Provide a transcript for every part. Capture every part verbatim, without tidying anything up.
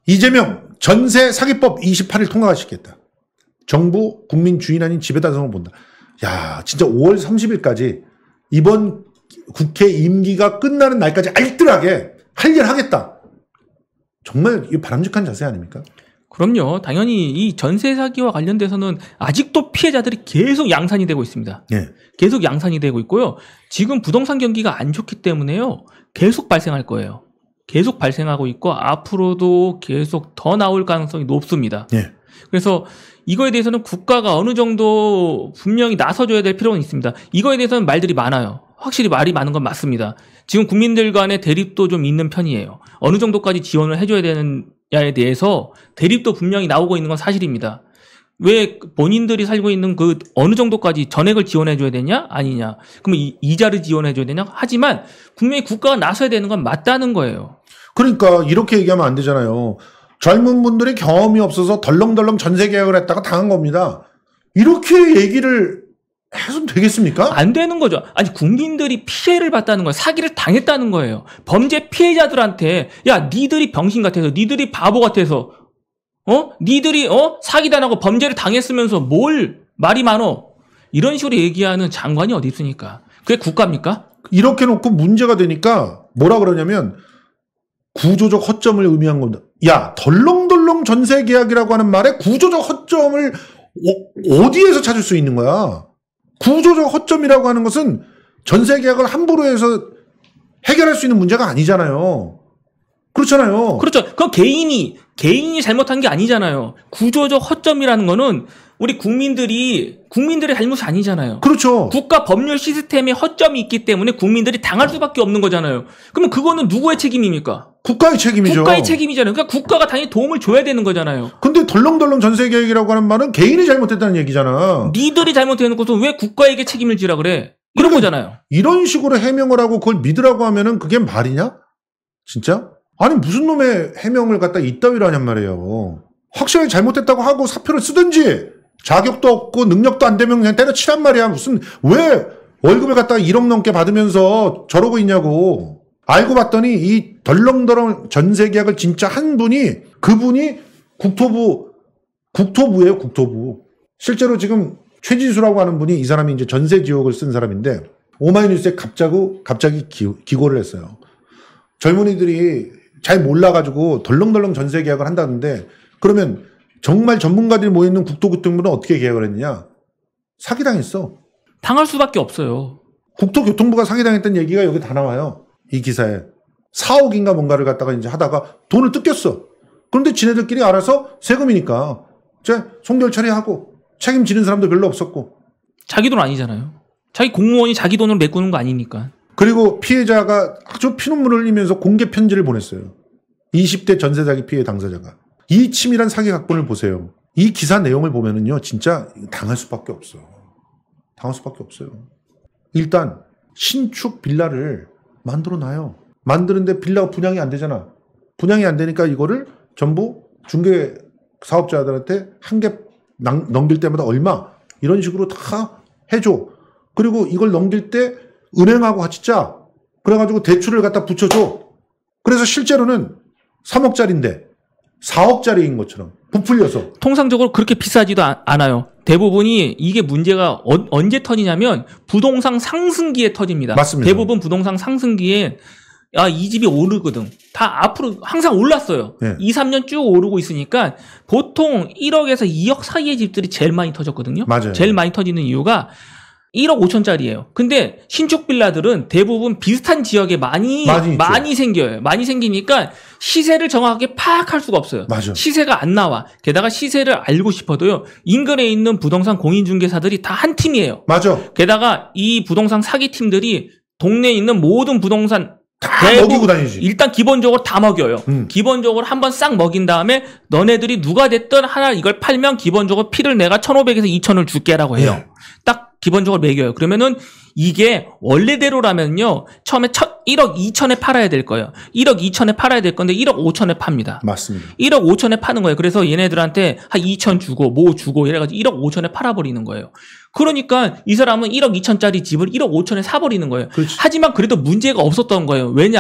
이재명 전세 사기법 이십팔 일 통과가 시켰다. 정부 국민 주인 아닌 지배다성을 본다. 야, 진짜 오월 삼십일까지 이번 국회 임기가 끝나는 날까지 알뜰하게 할 일 하겠다. 정말 이 바람직한 자세 아닙니까? 그럼요. 당연히 이 전세 사기와 관련돼서는 아직도 피해자들이 계속 양산이 되고 있습니다. 네. 계속 양산이 되고 있고요. 지금 부동산 경기가 안 좋기 때문에요. 계속 발생할 거예요. 계속 발생하고 있고 앞으로도 계속 더 나올 가능성이 높습니다. 네. 그래서 이거에 대해서는 국가가 어느 정도 분명히 나서줘야 될 필요는 있습니다. 이거에 대해서는 말들이 많아요. 확실히 말이 많은 건 맞습니다. 지금 국민들 간의 대립도 좀 있는 편이에요. 어느 정도까지 지원을 해줘야 되느냐에 대해서 대립도 분명히 나오고 있는 건 사실입니다. 왜 본인들이 살고 있는 그 어느 정도까지 전액을 지원해줘야 되냐? 아니냐? 그러면 이, 이자를 지원해줘야 되냐? 하지만 분명히 국가가 나서야 되는 건 맞다는 거예요. 그러니까 이렇게 얘기하면 안 되잖아요. 젊은 분들이 경험이 없어서 덜렁덜렁 전세 계약을 했다가 당한 겁니다. 이렇게 얘기를 해서 되겠습니까? 안 되는 거죠. 아니 국민들이 피해를 봤다는 거예요. 사기를 당했다는 거예요. 범죄 피해자들한테 야 니들이 병신 같아서 니들이 바보 같아서 어? 니들이 어? 사기당하고 범죄를 당했으면서 뭘 말이 많어. 이런 식으로 얘기하는 장관이 어디 있습니까? 그게 국가입니까? 이렇게 놓고 문제가 되니까 뭐라 그러냐면 구조적 허점을 의미한 겁니다. 야, 덜렁덜렁 전세 계약이라고 하는 말에 구조적 허점을 어, 어디에서 찾을 수 있는 거야? 구조적 허점이라고 하는 것은 전세 계약을 함부로 해서 해결할 수 있는 문제가 아니잖아요. 그렇잖아요. 그렇죠. 그건 개인이 개인이 잘못한 게 아니잖아요. 구조적 허점이라는 거는 우리 국민들이 국민들의 잘못이 아니잖아요. 그렇죠. 국가 법률 시스템에 허점이 있기 때문에 국민들이 당할 수밖에 없는 거잖아요. 그러면 그거는 누구의 책임입니까? 국가의 책임이죠. 국가의 책임이잖아요. 그러니까 국가가 당연히 도움을 줘야 되는 거잖아요. 근데 덜렁덜렁 전세 계획이라고 하는 말은 개인이 잘못했다는 얘기잖아. 니들이 잘못해놓고서 왜 국가에게 책임을 지라 그래? 이런 거잖아요. 이런 식으로 해명을 하고 그걸 믿으라고 하면은 그게 말이냐? 진짜? 아니 무슨 놈의 해명을 갖다 이따위로 하냔 말이에요. 확실하게 잘못했다고 하고 사표를 쓰든지 자격도 없고 능력도 안 되면 그냥 때려치란 말이야. 무슨 왜 월급을 갖다가 일억 넘게 받으면서 저러고 있냐고. 알고 봤더니 이 덜렁덜렁 전세 계약을 진짜 한 분이 그분이 국토부 국토부예요. 국토부. 실제로 지금 최지수라고 하는 분이 이 사람이 이제 전세 지옥을 쓴 사람인데 오마이뉴스에 갑자기 갑자기 기, 기고를 했어요. 젊은이들이 잘 몰라가지고 덜렁덜렁 전세 계약을 한다는데 그러면 정말 전문가들이 모여있는 국토교통부는 어떻게 계약을 했느냐? 사기당했어. 당할 수밖에 없어요. 국토교통부가 사기당했다는 얘기가 여기 다 나와요. 이 기사에. 사억인가 뭔가를 갖다가 이제 하다가 돈을 뜯겼어. 그런데 지네들끼리 알아서 세금이니까 이제 송별 처리하고 책임지는 사람도 별로 없었고. 자기 돈 아니잖아요. 자기 공무원이 자기 돈으로 메꾸는 거 아니니까. 그리고 피해자가 아주 피눈물을 흘리면서 공개 편지를 보냈어요. 이십 대 전세 사기 피해 당사자가. 이 치밀한 사기 각본을 보세요. 이 기사 내용을 보면은요, 진짜 당할 수밖에 없어. 당할 수밖에 없어요. 일단 신축 빌라를 만들어 놔요. 만드는데 빌라가 분양이 안 되잖아. 분양이 안 되니까 이거를 전부 중개 사업자들한테 한 개 넘길 때마다 얼마 이런 식으로 다 해줘. 그리고 이걸 넘길 때 은행하고 같이 짜. 그래가지고 대출을 갖다 붙여줘. 그래서 실제로는 삼억짜리인데 사억짜리인 것처럼 부풀려서. 통상적으로 그렇게 비싸지도 않아요. 대부분이 이게 문제가 어, 언제 터지냐면 부동산 상승기에 터집니다. 맞습니다. 대부분 부동산 상승기에 아, 이 집이 오르거든. 다 앞으로 항상 올랐어요. 네. 이, 삼 년 쭉 오르고 있으니까 보통 일억에서 이억 사이의 집들이 제일 많이 터졌거든요. 맞아요. 제일 많이 터지는 이유가 일억 오천짜리예요. 근데 신축 빌라들은 대부분 비슷한 지역에 많이 많이, 많이 생겨요. 많이 생기니까 시세를 정확하게 파악할 수가 없어요. 맞아. 시세가 안 나와. 게다가 시세를 알고 싶어도요. 인근에 있는 부동산 공인중개사들이 다 한 팀이에요. 맞아. 게다가 이 부동산 사기팀들이 동네에 있는 모든 부동산 다 먹이고 다니지. 일단 기본적으로 다 먹여요. 음. 기본적으로 한번 싹 먹인 다음에 너네들이 누가 됐든 하나 이걸 팔면 기본적으로 피를 내가 천오백에서 이천을 줄게라고 해요. 네. 딱 기본적으로 매겨요. 그러면은 이게 원래대로라면요. 처음에 첫 일억 이천에 팔아야 될 거예요. 일억 이천에 팔아야 될 건데 일억 오천에 팝니다. 맞습니다. 일억 오천에 파는 거예요. 그래서 얘네들한테 한 이천 주고 뭐 주고 이래가지고 일억 오천에 팔아버리는 거예요. 그러니까 이 사람은 일억 이천짜리 집을 일억 오천에 사버리는 거예요. 그렇지. 하지만 그래도 문제가 없었던 거예요. 왜냐?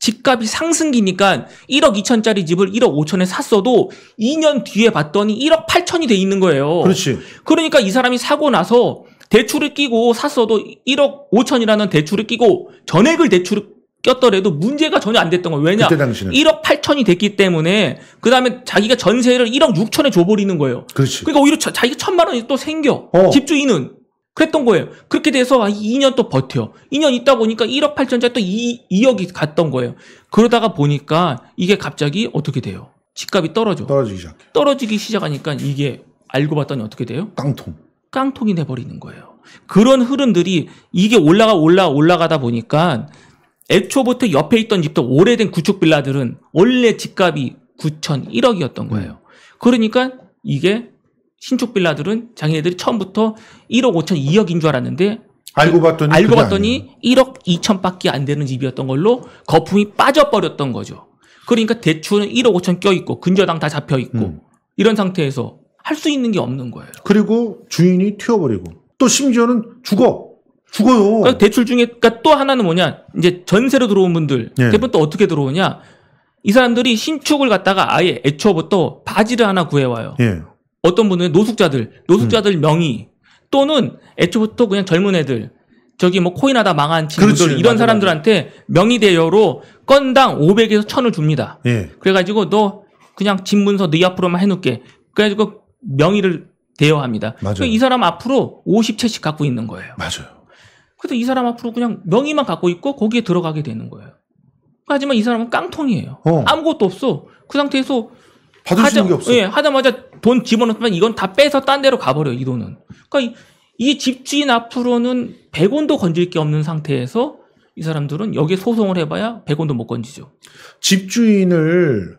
집값이 상승기니까 일억 이천짜리 집을 일억 오천에 샀어도 이 년 뒤에 봤더니 일억 팔천이 돼 있는 거예요. 그렇지. 그러니까 이 사람이 사고 나서 대출을 끼고 샀어도 일억 오천이라는 대출을 끼고 전액을 대출을 꼈더라도 문제가 전혀 안 됐던 거예요. 왜냐? 그때 당시는. 일억 팔천이 됐기 때문에 그 다음에 자기가 전세를 일억 육천에 줘버리는 거예요. 그렇지. 그러니까 오히려 자, 자기가 천만 원이 또 생겨. 어. 집주인은. 그랬던 거예요. 그렇게 돼서 이 년 또 버텨. 이 년 있다 보니까 일억 팔천짜리 또 이억이 갔던 거예요. 그러다가 보니까 이게 갑자기 어떻게 돼요? 집값이 떨어져. 떨어지기 시작해. 떨어지기 시작하니까 이게 알고 봤더니 어떻게 돼요? 깡통. 깡통이 돼버리는 거예요. 그런 흐름들이 이게 올라가 올라 올라가다 보니까 애초부터 옆에 있던 집도 오래된 구축 빌라들은 원래 집값이 구천, 일억이었던 거예요. 그러니까 이게 신축 빌라들은 자기네들이 처음부터 일억 오천, 이억인 줄 알았는데 알고 봤더니 알고 봤더니 일억 이천밖에 안 되는 집이었던 걸로 거품이 빠져버렸던 거죠. 그러니까 대출은 일억 오천 껴있고 근저당 다 잡혀있고 음. 이런 상태에서 할 수 있는 게 없는 거예요. 그리고 주인이 튀어버리고 또 심지어는 죽어. 죽어요. 그러니까 대출 중에 그러니까 또 하나는 뭐냐 이제 전세로 들어온 분들 예. 대부분 또 어떻게 들어오냐 이 사람들이 신축을 갖다가 아예 애초부터 바지를 하나 구해와요. 예. 어떤 분은 노숙자들 노숙자들 음. 명의 또는 애초부터 그냥 젊은 애들 저기 뭐 코인하다 망한 친구들 그렇지, 이런 맞아, 사람들한테 명의 대여로 건당 오백에서 천을 줍니다. 예. 그래가지고 너 그냥 집 문서 네 앞으로만 해놓게 그래가지고 명의를 대여합니다. 맞아요. 이 사람 앞으로 오십 채씩 갖고 있는 거예요. 맞아요. 그래서 이 사람 앞으로 그냥 명의만 갖고 있고 거기에 들어가게 되는 거예요. 하지만 이 사람은 깡통이에요. 어. 아무것도 없어. 그 상태에서 받을 수 있는 게 없어. 예, 하자마자 돈 집어넣으면 이건 다 빼서 딴 데로 가버려요. 이 돈은. 그러니까 이, 이 집주인 앞으로는 백 원도 건질 게 없는 상태에서 이 사람들은 여기에 소송을 해봐야 백 원도 못 건지죠. 집주인을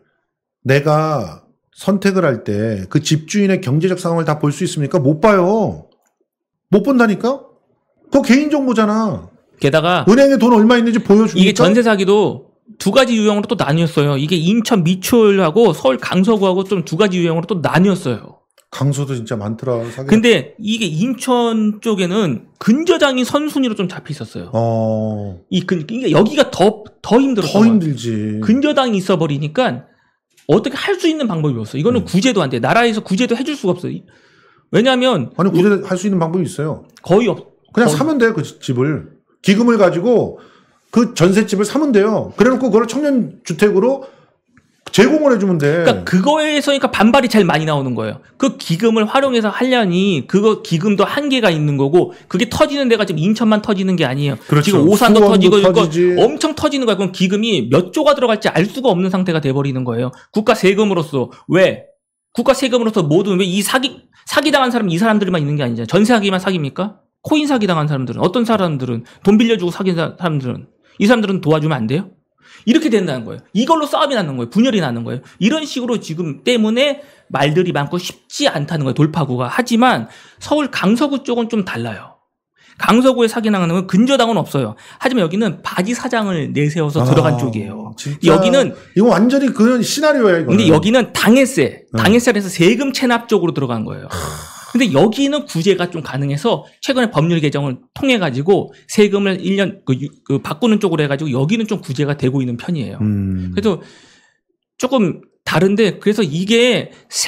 내가 선택을 할 때 그 집주인의 경제적 상황을 다 볼 수 있습니까? 못 봐요. 못 본다니까? 그거 개인정보잖아. 게다가 은행에 돈 얼마 있는지 보여주니까. 이게 전세 사기도 두 가지 유형으로 또 나뉘었어요. 이게 인천 미추홀하고 서울 강서구하고 좀 두 가지 유형으로 또 나뉘었어요. 강서도 진짜 많더라. 사기. 근데 이게 인천 쪽에는 근저당이 선순위로 좀 잡혀 있었어요. 어. 이 근, 그러니까 여기가 더, 더 힘들었어요. 더 힘들지. 근저당이 있어 버리니까 어떻게 할 수 있는 방법이 없어. 이거는 음. 구제도 안 돼. 나라에서 구제도 해줄 수가 없어요. 왜냐하면 아니 구제 할 수 있는 방법이 있어요. 거의 없. 그냥 거의. 사면 돼요. 그 집을 기금을 가지고 그 전셋집을 사면 돼요. 그래놓고 그걸 청년 주택으로 제공을 해주면 돼. 그러니까 그거에서 그러니까 반발이 제일 많이 나오는 거예요. 그 기금을 활용해서 하려니 그거 기금도 한계가 있는 거고 그게 터지는 데가 지금 인천만 터지는 게 아니에요. 그렇죠. 지금 오산도 터지고 터지지. 엄청 터지는 거야. 그럼 기금이 몇 조가 들어갈지 알 수가 없는 상태가 돼버리는 거예요. 국가 세금으로서 왜? 국가 세금으로서 모든 왜 이 사기 사기 당한 사람이 이 사람들만 있는 게 아니잖아요. 전세 사기만 사기입니까? 코인 사기 당한 사람들은 어떤 사람들은 돈 빌려주고 사귄 사람들은 이 사람들은 도와주면 안 돼요? 이렇게 된다는 거예요. 이걸로 싸움이 나는 거예요. 분열이 나는 거예요. 이런 식으로 지금 때문에 말들이 많고 쉽지 않다는 거예요. 돌파구가. 하지만 서울 강서구 쪽은 좀 달라요. 강서구에 사기 나가는 건 근저당은 없어요. 하지만 여기는 바지 사장을 내세워서 아, 들어간 쪽이에요. 진짜 여기는 이거 완전히 그런 시나리오야. 이거. 근데 여기는 당해세, 당해세에서 세금 체납 쪽으로 들어간 거예요. 근데 여기는 구제가 좀 가능해서 최근에 법률 개정을 통해 가지고 세금을 일 년 그, 그 바꾸는 쪽으로 해가지고 여기는 좀 구제가 되고 있는 편이에요. 음. 그래서 조금 다른데 그래서 이게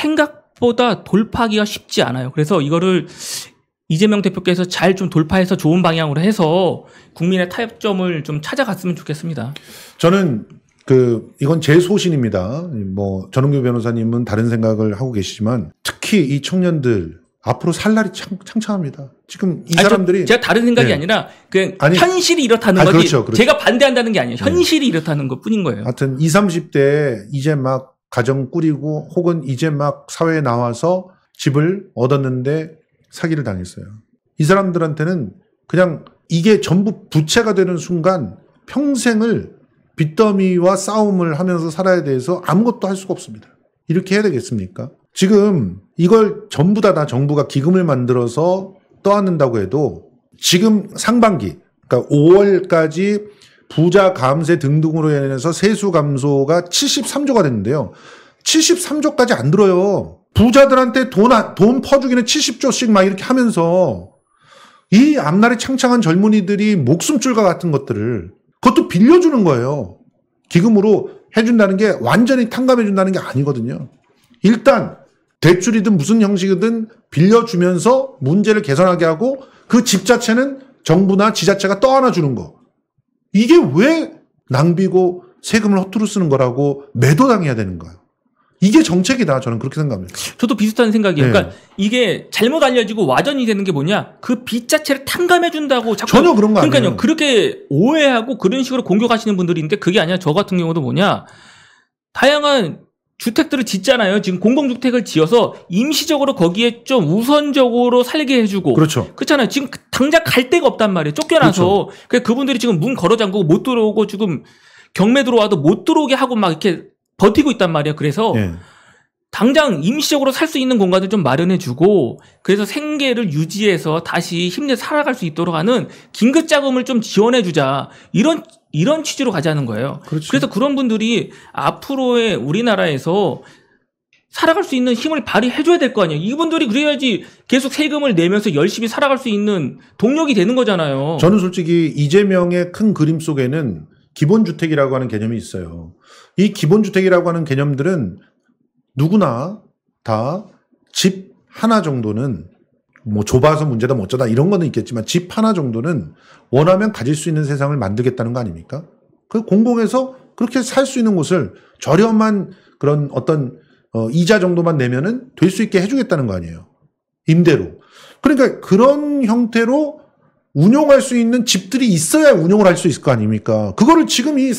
생각보다 돌파하기가 쉽지 않아요. 그래서 이거를 이재명 대표께서 잘 좀 돌파해서 좋은 방향으로 해서 국민의 타협점을 좀 찾아갔으면 좋겠습니다. 저는 그 이건 제 소신입니다. 뭐 전은규 변호사님은 다른 생각을 하고 계시지만 특히 이 청년들 앞으로 살 날이 창, 창창합니다. 지금 이 아니, 사람들이 제가 다른 생각이 네. 아니라 그 아니, 현실이 이렇다는 아니, 거지. 그렇죠, 그렇죠. 제가 반대한다는 게 아니에요. 현실이 네. 이렇다는 것 뿐인 거예요. 하여튼 이십, 삼십 대 이제 막 가정 꾸리고 혹은 이제 막 사회에 나와서 집을 얻었는데 사기를 당했어요. 이 사람들한테는 그냥 이게 전부 부채가 되는 순간 평생을 빚더미와 싸움을 하면서 살아야 돼서 아무것도 할 수가 없습니다. 이렇게 해야 되겠습니까? 지금 이걸 전부 다, 다 정부가 기금을 만들어서 떠안는다고 해도 지금 상반기, 그러니까 오월까지 부자 감세 등등으로 인해서 세수 감소가 칠십삼 조가 됐는데요. 칠십삼 조까지 안 들어요. 부자들한테 돈, 돈 퍼주기는 칠십 조씩 막 이렇게 하면서 이 앞날에 창창한 젊은이들이 목숨줄과 같은 것들을 그것도 빌려주는 거예요. 기금으로 해준다는 게 완전히 탕감해준다는 게 아니거든요. 일단 대출이든 무슨 형식이든 빌려주면서 문제를 개선하게 하고 그 집 자체는 정부나 지자체가 떠안아 주는 거. 이게 왜 낭비고 세금을 허투루 쓰는 거라고 매도당해야 되는 거예요. 이게 정책이다. 저는 그렇게 생각합니다. 저도 비슷한 생각이에요. 네. 그러니까 이게 잘못 알려지고 와전이 되는 게 뭐냐? 그 빚 자체를 탕감해준다고 자꾸. 전혀 그런 거 그러니까요. 아니에요. 그렇게 오해하고 그런 식으로 공격하시는 분들이 있는데 그게 아니라 저 같은 경우도 뭐냐? 다양한 주택들을 짓잖아요. 지금 공공주택을 지어서 임시적으로 거기에 좀 우선적으로 살게 해주고. 그렇죠. 그렇잖아요. 지금 당장 갈 데가 없단 말이에요. 쫓겨나서. 그렇죠. 그래서 그분들이 지금 문 걸어 잠그고 못 들어오고 지금 경매 들어와도 못 들어오게 하고 막 이렇게 버티고 있단 말이에요. 그래서 네. 당장 임시적으로 살 수 있는 공간을 좀 마련해주고 그래서 생계를 유지해서 다시 힘내 살아갈 수 있도록 하는 긴급 자금을 좀 지원해주자 이런 이런 취지로 가자는 거예요. 그렇죠. 그래서 그런 분들이 앞으로의 우리나라에서 살아갈 수 있는 힘을 발휘해줘야 될 거 아니에요. 이분들이 그래야지 계속 세금을 내면서 열심히 살아갈 수 있는 동력이 되는 거잖아요. 저는 솔직히 이재명의 큰 그림 속에는 기본주택이라고 하는 개념이 있어요. 이 기본주택이라고 하는 개념들은 누구나 다 집 하나 정도는 뭐 좁아서 문제다 뭐 어쩌다 이런 거는 있겠지만 집 하나 정도는 원하면 가질 수 있는 세상을 만들겠다는 거 아닙니까? 그 공공에서 그렇게 살 수 있는 곳을 저렴한 그런 어떤 어, 이자 정도만 내면은 될 수 있게 해주겠다는 거 아니에요. 임대로. 그러니까 그런 형태로 운용할 수 있는 집들이 있어야 운용을 할 수 있을 거 아닙니까? 그거를 지금 이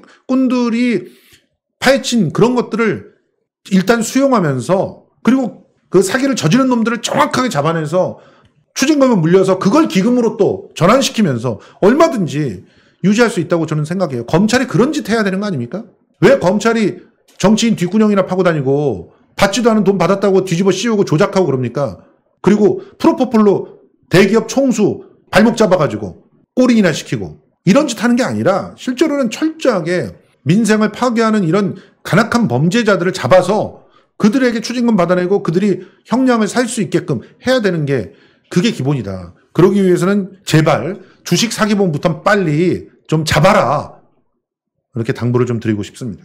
사기꾼들이 파헤친 그런 것들을 일단 수용하면서 그리고 그 사기를 저지른 놈들을 정확하게 잡아내서 추징금을 물려서 그걸 기금으로 또 전환시키면서 얼마든지 유지할 수 있다고 저는 생각해요. 검찰이 그런 짓 해야 되는 거 아닙니까? 왜 검찰이 정치인 뒷구녕이나 파고 다니고 받지도 않은 돈 받았다고 뒤집어 씌우고 조작하고 그럽니까? 그리고 프로포폴로 대기업 총수 발목 잡아가지고 꼬리나 시키고 이런 짓 하는 게 아니라 실제로는 철저하게 민생을 파괴하는 이런 간악한 범죄자들을 잡아서 그들에게 추징금 받아내고 그들이 형량을 살 수 있게끔 해야 되는 게 그게 기본이다. 그러기 위해서는 제발 주식 사기범부터 빨리 좀 잡아라. 이렇게 당부를 좀 드리고 싶습니다.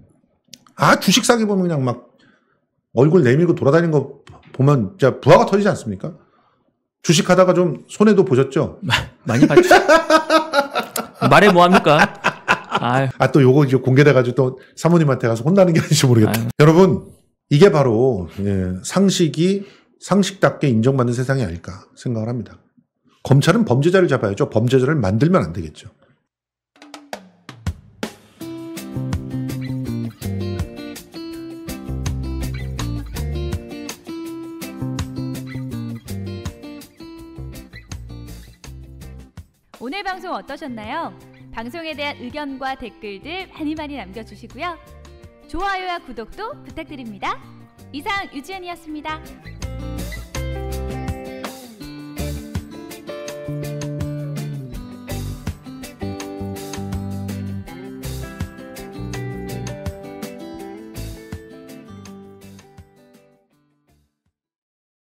아, 주식 사기범이 그냥 막 얼굴 내밀고 돌아다니는 거 보면 진짜 부하가 터지지 않습니까? 주식하다가 좀 손해도 보셨죠? 많이 봤죠. 말해 뭐합니까? 아유. 아, 또 요거 이제 공개돼가지고 또 사모님한테 가서 혼나는 게 아닌지 모르겠다. 아유. 여러분, 이게 바로 예, 상식이 상식답게 인정받는 세상이 아닐까 생각을 합니다. 검찰은 범죄자를 잡아야죠. 범죄자를 만들면 안 되겠죠. 오늘 방송 어떠셨나요? 방송에 대한 의견과 댓글들 많이 많이 남겨주시고요. 좋아요와 구독도 부탁드립니다. 이상 유지연이었습니다.